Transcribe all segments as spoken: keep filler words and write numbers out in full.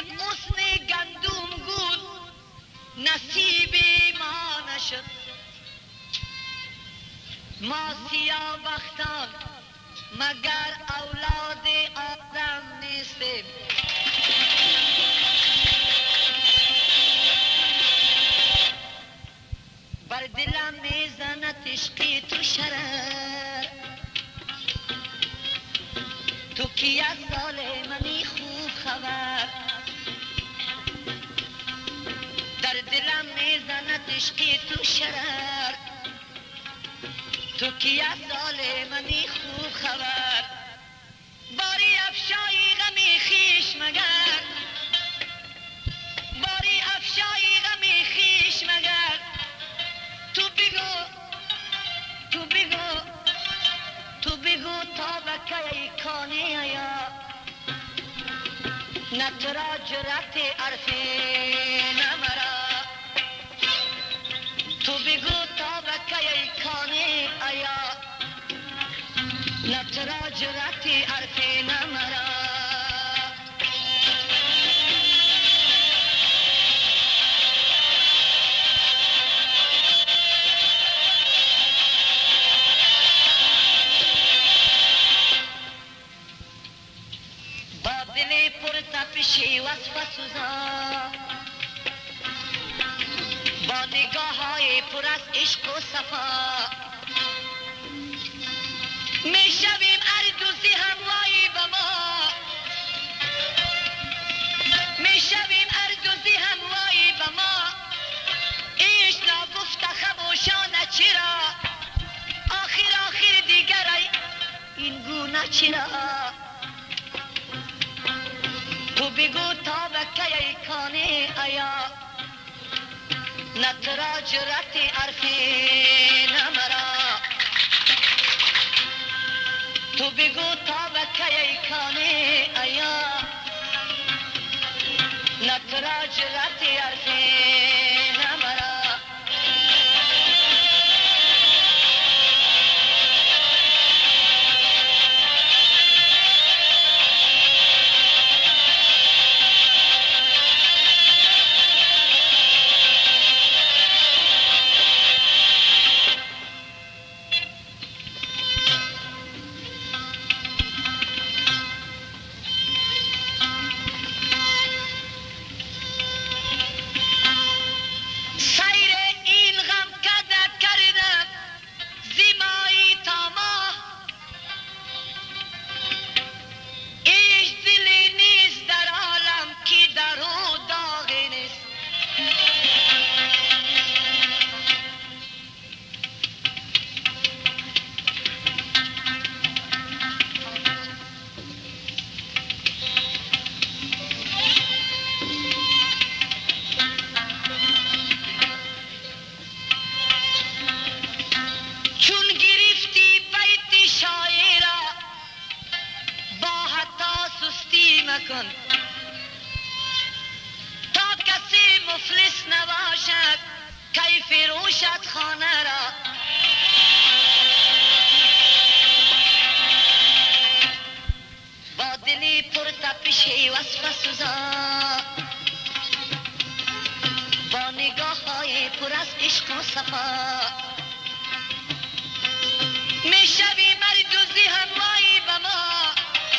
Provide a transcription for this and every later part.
یک غصن گندم گل نصیب ما نشد. ما سیاه بختان مگر اولاد آدم نیستیم. بر دلم میزند عشقی تو شرر، تو کی از سال منی خوب خبر. در دلم میزند عشقی تو شرر، تو کی از سال منی خوب خبر. باری افشایی غمی خیش مگر، باری افشایی غمی خیش مگر. تو بگو تو بگو تو بگو تا بکی کانی آیا، نه ترا جرأت عرفی نه مرا. تو بگو تا بکی کانی آیا، نه ترا جرأت عرفی نه مرا. تپشی وصف سوزا با نگاه های پر از عشق و صفا، می شویم اردوزی هموایی با ما، می شویم اردوزی هموایی با ما. ایش نگفته خموشانه چرا، آخر آخر دیگر این گونه چرا. تو بگو تا بکی کانی آیا، نه ترا جرأت عرفی نه مرا. تو بگو تا بکی کانی آیا، نه ترا جرأت عرفی نه مرا. تا کسی مفلس نباشد کی فروشد خانه را. با دلی پر تپشی وصف سوزا با نگاه های پر از عشق و صفا، می شوی مردوزی همایی با ما.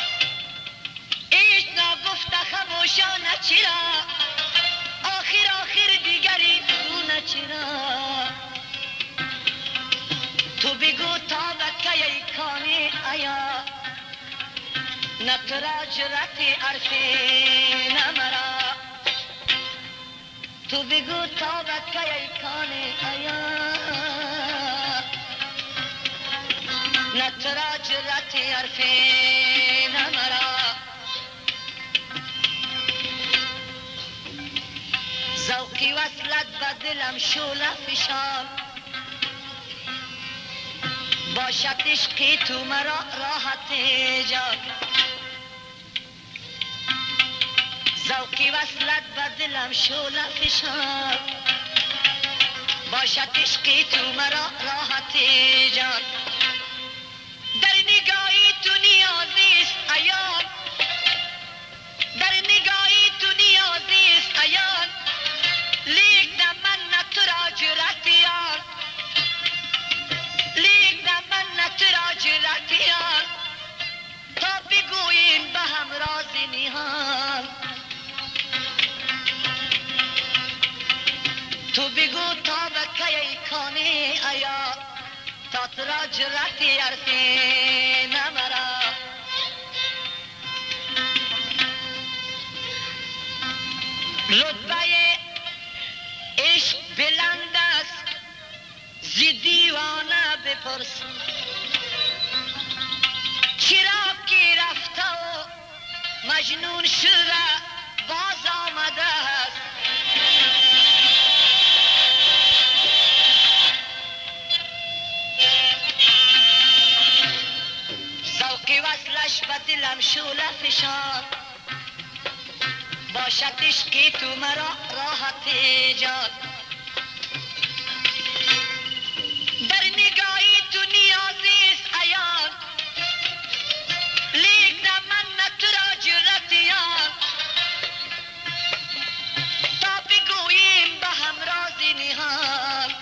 ایش نگفته خموشانه چرا، آخر آخر دیگری گونه چرا. تو بگو تا بکی کانی آیا، نه ترا جرأت عرفی نه مرا. تو بگو تا بکی کانی آیا، نه ترا جرأت عرفی نه مرا. ذوقی وصلت به دلم شعله فشان، باشد عشقی تو مرا راحت جان. ذوقی وصلت به دلم شعله فشان، باشد عشقی تو مرا راحت جان. در نگاهی تو نیاز نیست ایام، در نگاهی تو نیاز را جرأتی عرفی نمرا رتبه عشق بلند است زی دیوانه بپرس چرا که رفته و مجنون شده باز آمده است ذوق وصلش به دلم شعله فشان باشد عشقی تو مرا راحت جان در نگاهی تو نیازیست عیان لیک نه من نه تو را جرأتیان تا بگوییم به هم راز نهان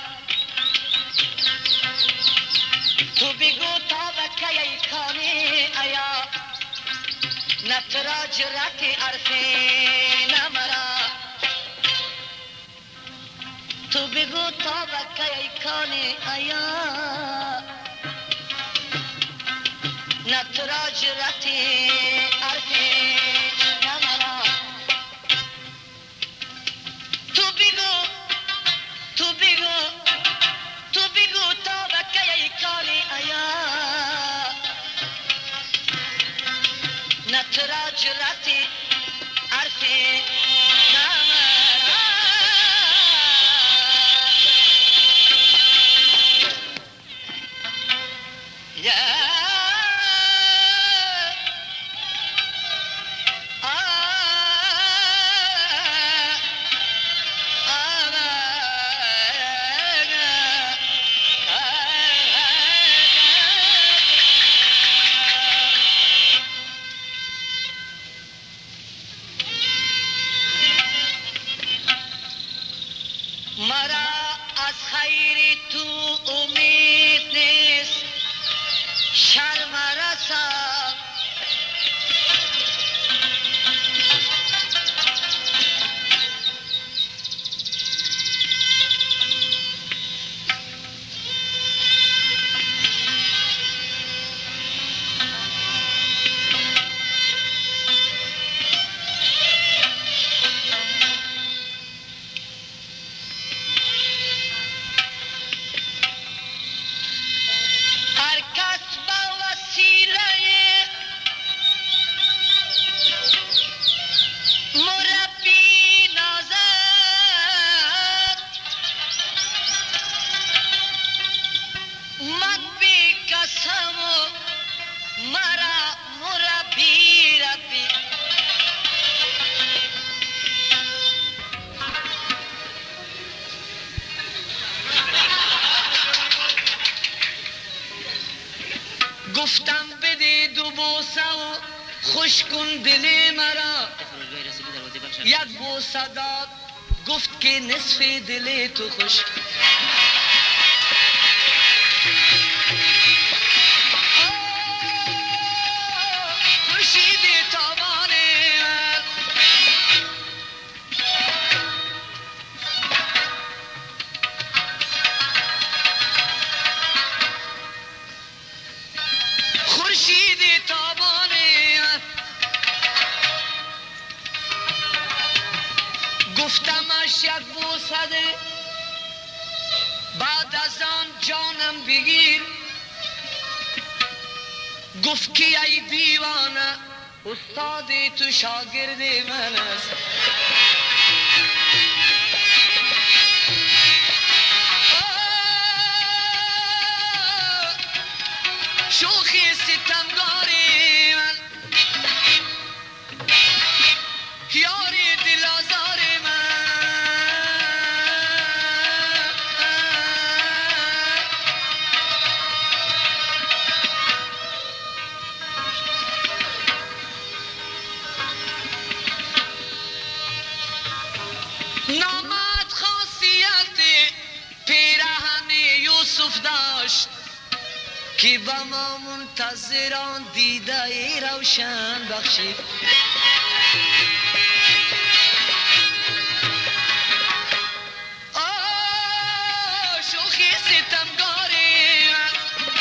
تو بگو تا به کی ای کانی ایا نه تو را جرأتی عرفی نمرا تو بگو تا به کی ای کانی ایا نه تو را جرأتی عرفی نمرا تو بگو تو بگو تو بگو تا به کی ای کانی ایا نه تو را جرأتی عرفی نمرا مرا از خیر تو امید نیست شرم رسان گفتم بده دو بوسه و خوش کن دل مرا یک بوسه داد گفت که نصف دل تو خوش خورشید تابانه خورشید تابانه گفتمش یک بوسه ده بعد از آن جانم بگیر گفت که ای دیوانه استاد تو شاگرد من است شوخی ستمگاری من یاری دل آزار من نامد خاصیت پیرهن یوسف داشت که با ما منتظران دیده روشن بخشید آه شوخی ستمگاری من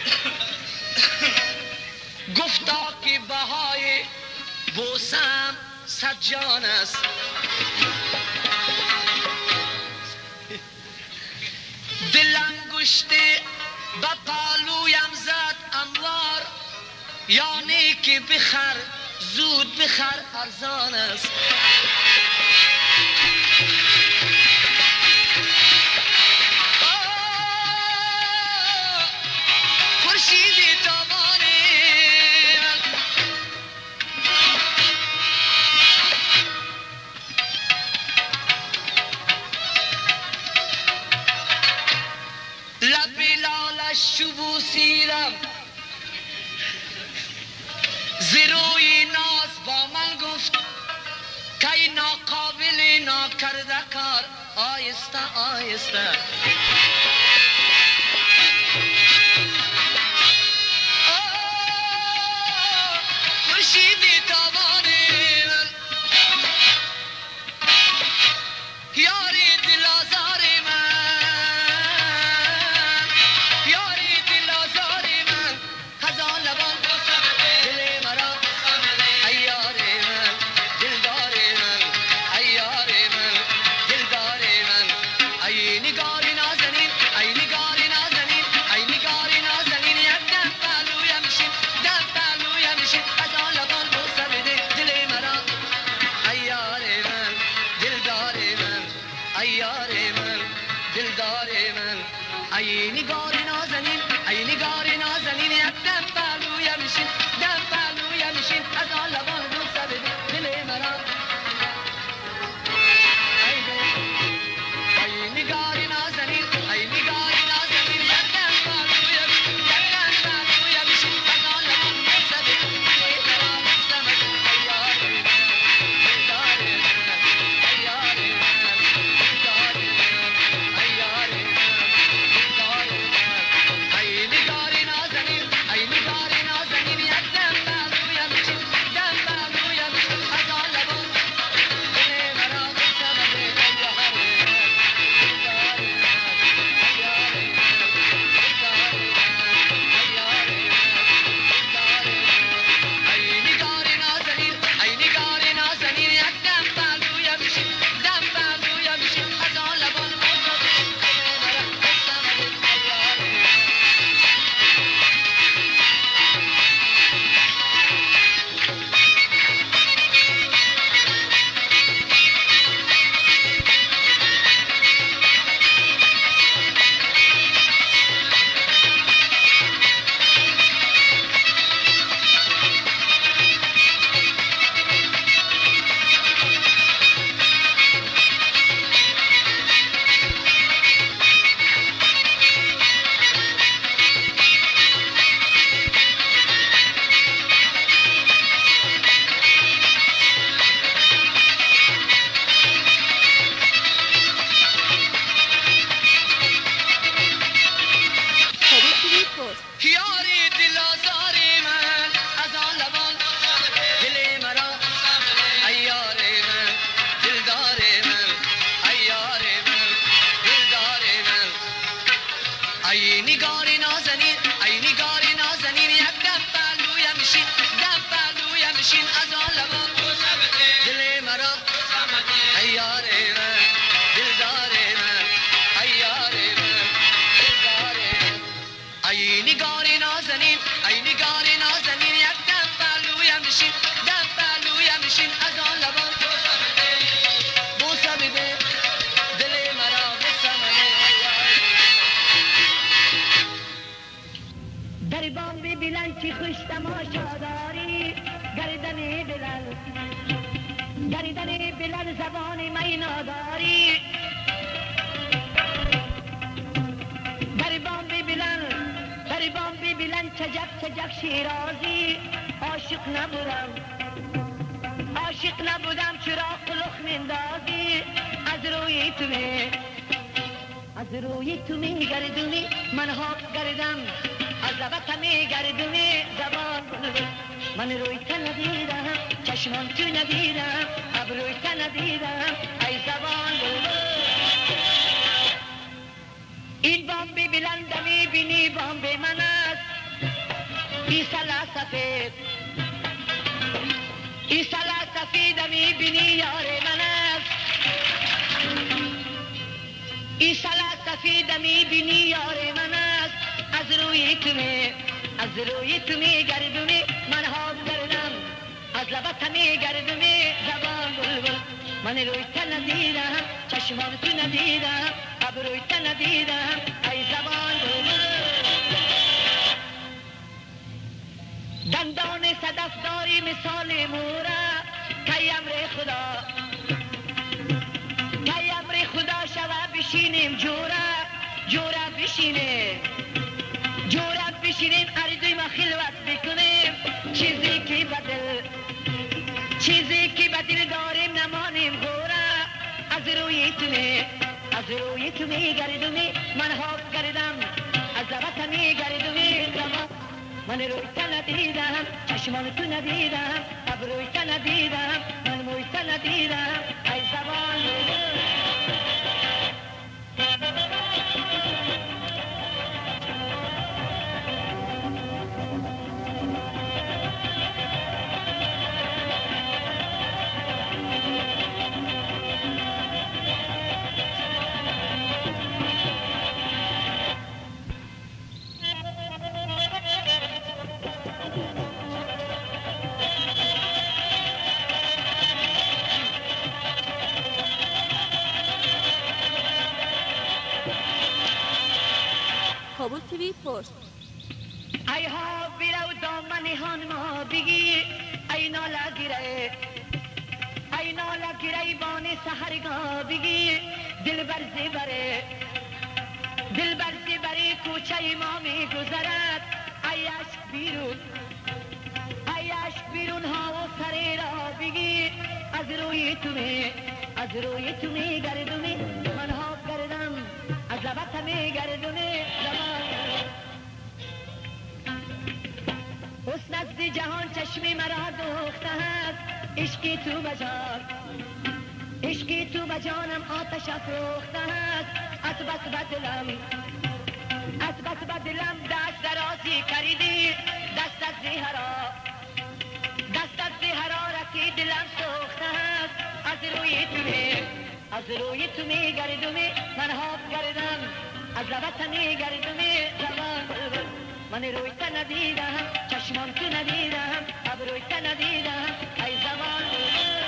گفتا که بهای بوسم صد جان است، دلم گشته به پالویم زد اموار، یعنی که بخر زود بخر ارزان است. خورشید تابانه لب لالش شبو سیرم، زیروی ناز با من گفت که ناقابل ناکرده کار، آیسته آیسته خورشید تابانه من، یاری دل آزار من، یاری دل آزار من، خزان لبان دل مرا، ایار من دلدار من، ایار من دلدار من، ای نگار نازنین، ای نگار نازنین، ای نگار نازنین، یک دم پهلویم شین، دم پهلویم شین، خزان لبان بوسه بده دل مرا، ایار من دلدار من، ایار من دلدار من، ای نگار نازنین، ای نگار نازنین، یک دم پهلویم شین، دم پهلویم شین، خزان لبان بوسه بده دل مرا، ای ای نگار نازنین، ای نگار نازنین، یک دم پهلویم شین، یک دم پهلویم شین، خزان لبان بوسه بده دل مرا، بوسه بده ایار من دلدار من، ایار من دلدار من، ایار من دلدار من، ای نگار نازنین، ای نگار نازنین، یک دم پهلویم شین، دم پهلویم شین، خزان لبان دل مرا بوسه بده ایار من دلدار من، ایار من دلدار من، ایار من دلدار من، ای نگار نازنین، ای نگار نازنین، یک دم پهلویم شین، دم پهلویم شین، خزان لبان بوسه بده دل مرا بوسه بده ایار من. یاری دل آزار من، از آن لبان دل مرا، ایار من دلدار من، ایار من دلدار من، ای نگار نازنین، ای نگار نازنین، یک دم پهلویم شین، دم پهلویم شین، از آن لبان دل مرا، ایار من دلدار من، ایار من دلدار من، ای نگار نازنین، ای نگار نازنین، یک دم پهلویم شین، دم پهلویم شین، از آن لبان بوسه بده دل مرا، بوسه بده ایار من. در بام بلند چی خوش تماشا داری، گردن بلند گردن بلند زبان مینا داری، در بام بلند در بام بلند چجک چجک شیرازی، عاشق نبودم عاشق نبودم چرا قلق مندازی، از روی تو می از روی تو می گردونی من ها گردم، از لبت می گردونی زبان بلبل، من روی تو ندیدم چشمان تو ندیدم، ابروی تو ندیدم ای زبان بلبل. این بام بلند می بینی بام من است، ای سلا سفید ای سلا سفید می بینی یار من است ای سلا سفید می بینی یار من است از روی تو می از روی تو می گردونی من ها کردم از لبت می گردونی زبان بلبل من روی تو ندیدم چشمان تو ندیدم ابروی تو ندیدم ای زبان بلبل دندان صدف داری مثال مورا کی امر خدا کی امر خدا شوه بشینیم جورا جورا بشینیم جورا بشینیم اردوی ما خلوت بکنیم چیزی که بدل چیزی که بدل داریم نمانیم غورا از روی تو می از روی تو می گردونی من ها کردم از لبت می گردونی زمان من روی تو ندیدم چشمان تو ندیدم ابروی تو ندیدم من موی تو ندیدم ای زبان کابل تیوی پست ای ها بیرو دامنی هان ما بگی ای نالا گیره ای نالا گیره بانی سهرگاه بگی دل بر زبره دل بر زبره کوچه ما می گذرد ای عشق بیرون ای عشق بیرون ها و سری را بگی از روی تو می از روی تو می گردونی من ها کردم از لبت می گردونی زمان حسن از دی جهان چشمی مرا دوخته است عشقی تو بجان عشقی تو بجانم آتش افروخته است از بس بدلم از بس بدلم دست درازی کردی دست از زهرا دست از حرارتی دلم سوخته است از روی تو می از روی تو می گردونی من ها کردم از لبت می گردونی زمان بلبل من روی تو ندیدم چشمان تو ندیدم ابروی تو ندیدم ای زمان بلبل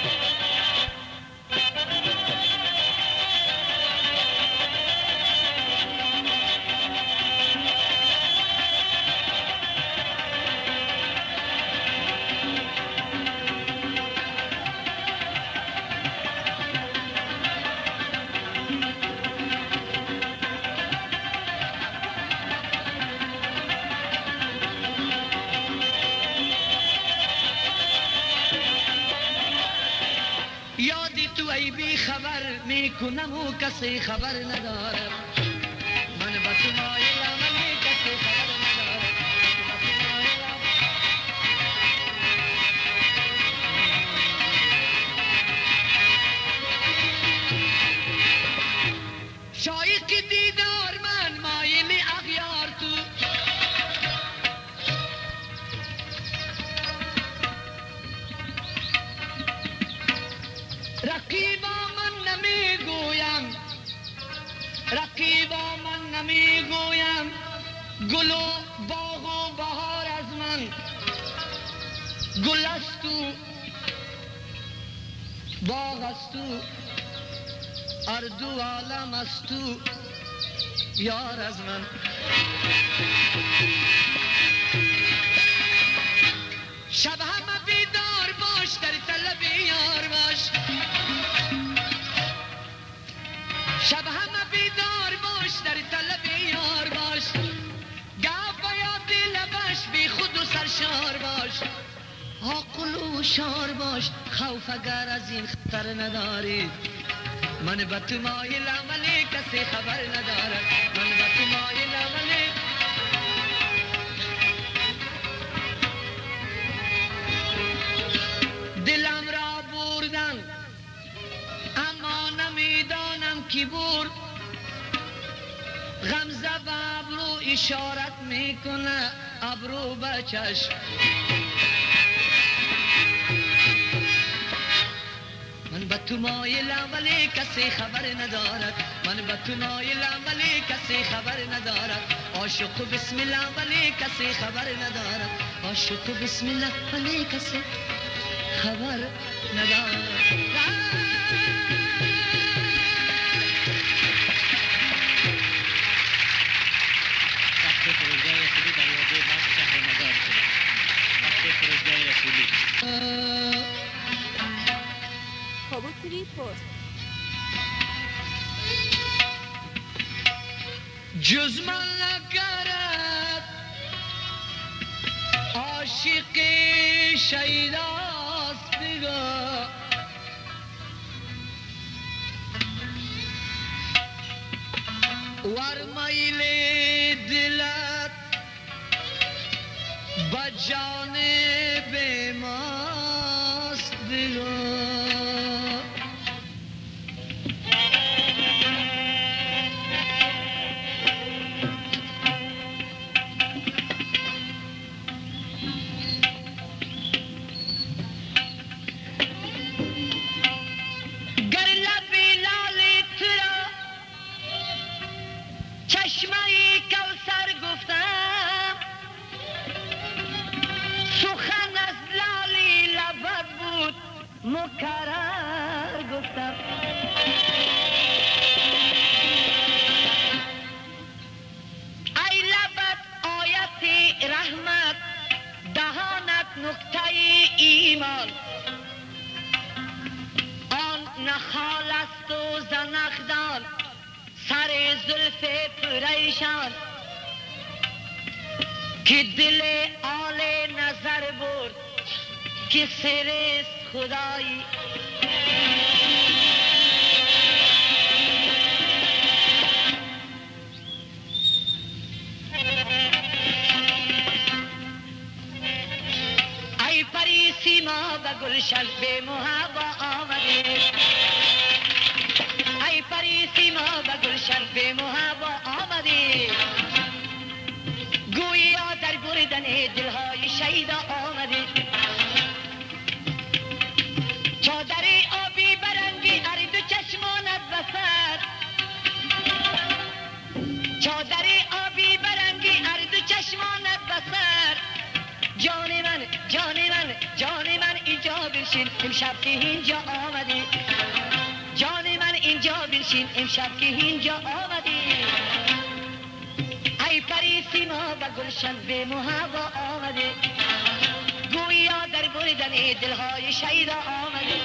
یادی تو ای بی خبر میکنم و کسی خبر ندارم من با تو مایلم ولی کسی خبر ندارم با تو مایلم شایق دیدار من مایل اغیار تو رقیبا من نمیگویم رقیبا من نمیگویم گل و باغ و بهار از من گل است تو باغ است تو اردو عالم است تو یار از من شب همه بیدار باش در طلب یار باش شب همه بیدار باش در طلب یار باش گپ و یاد لبش بی خود و سرشار باش عاقل و شار باش خوف اگر از این خطر نداری من به تو مایلم ولی کسی خبر ندارد من به تو مایلم ولی دلم را بردن اما نمیدانم کی برد غمزه و ابرو اشارت میکنه ابرو به چشم. من به تو مایلم ولی کسی خبر ندارد، من به تو مایلم ولی کسی خبر ندارد. عاشق و بسم الله ولی کسی خبر ندارد، عاشق و بسم الله ولی کسی خبر ندارد. وقت فرودگاه رسولی دروازه بس شهر مزار شده. وقت فرودگاه رسولی. کابل تیوی پست. جز من نکرد عاشق شیداست بگاه، ور میل دلت به جانب ماست بگاه. چشمه کوثر گفتم، سخن از لالی لبت بود مکرر گفتم. ای لبت آیت رحمت، دهانت نقطه ایمان. آن نخال است و زنخدان، سر زلف پریشان، که دل آل نظر برد که سرست خدایی. ای پری سیما و گلشن به محبا آمده، ای پری سیما و گلشن به محبا آمده. گویا در بردن دلهای شیدا آمده. چادر آبی برنگی ار دو چشمانت بسر، چادر آبی برنگی ار دو چشمانت بسر. جان من جان من جان من اینجا بنشین امشب که اینجا آمدی. جان من اینجا بنشین امشب که اینجا آمدی. ای پری سیما و گلشن به محبا آمده. گویا در بردن دلهای شیدا آمده.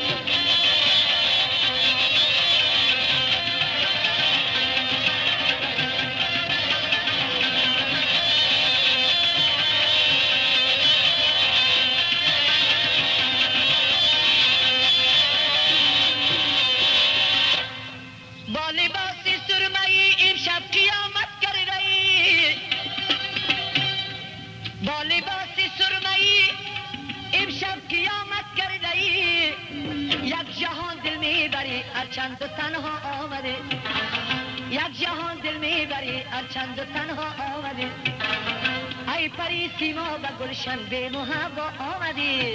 با لباس سرمه‌ای امشب قیامت کردی، با لباس سرمه‌ای امشب قیامت کردی. یک جهان دل میبری هرچند تو تنها آمده، یک جهان دل میبری هرچند تو تنها آمده. ای پری سیما و گلشن به محبا آمدی.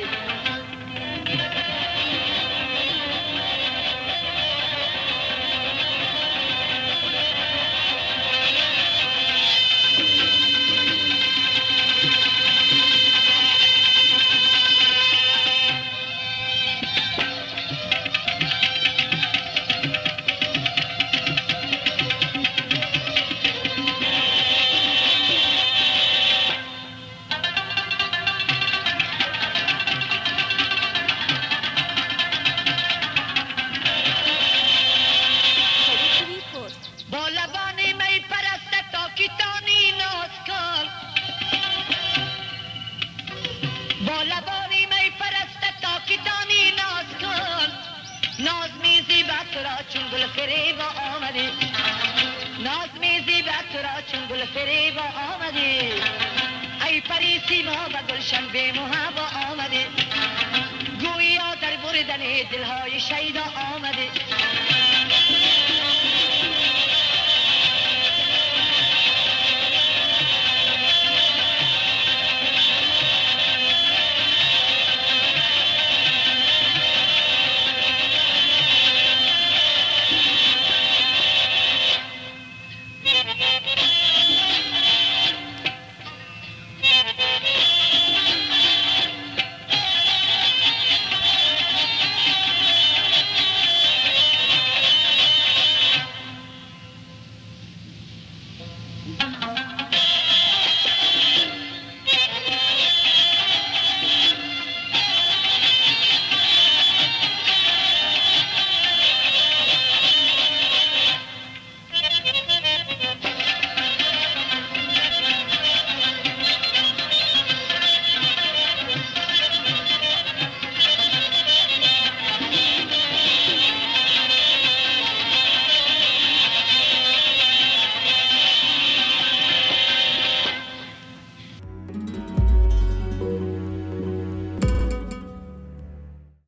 ناز میزی بد تو را چون گل فریبا آمدی، ناز میزی بد تو را چون گل فریبا آمدی. ای پری سیما و گلشن به محبا آمدی. گویا در بردن دلهای شیدا آمدی.